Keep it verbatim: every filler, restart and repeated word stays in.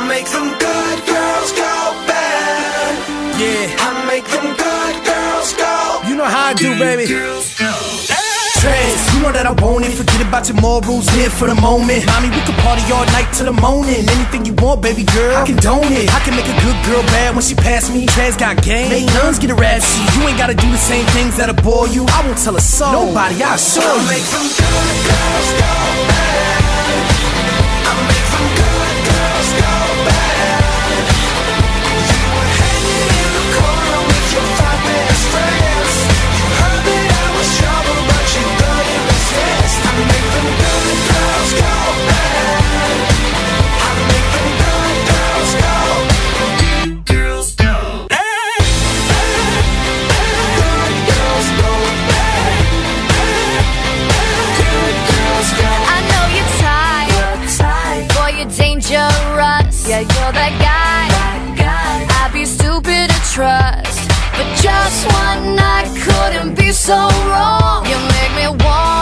make them good girls go bad. Yeah, I make them good girls go. you know how I do, baby. Trans, you know that I want it. Forget about your morals, live for the moment. Mommy, we can party all night till the morning. Anything you want, baby girl, I condone it. I can make a good girl bad when she pass me. Trans got game, make nuns get a rap sheet. You ain't gotta do the same things that'll bore you. I won't tell a soul, nobody, I'll show you. I make them good girls go bad. I make them good girls go bad. You were hanging in the corner with your five best friends. You heard that I was trouble, but you got in the sense. I make them good girls go bad. I make them good girls go. Good girls go. Good girls go bad. Good girls go. I know you're tired, boy, you're dangerous. Yeah, you're that guy, I'd be stupid to trust. But just one night couldn't be so wrong. You make me want